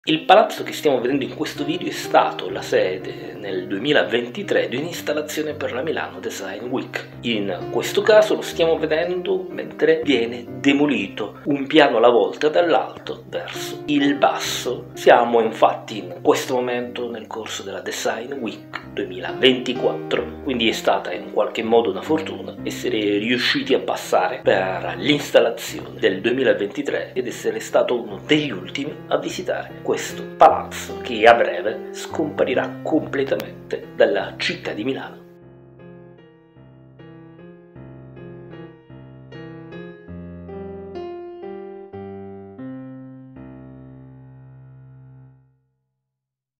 Il palazzo che stiamo vedendo in questo video è stato la sede nel 2023 di un'installazione per la Milano Design Week. In questo caso lo stiamo vedendo mentre viene demolito un piano alla volta dall'alto verso il basso. Siamo infatti in questo momento nel corso della Design Week 2024, quindi è stata in qualche modo una fortuna essere riusciti a passare per l'installazione del 2023 ed essere stato uno degli ultimi a visitare questo palazzo che a breve scomparirà completamente dalla città di Milano.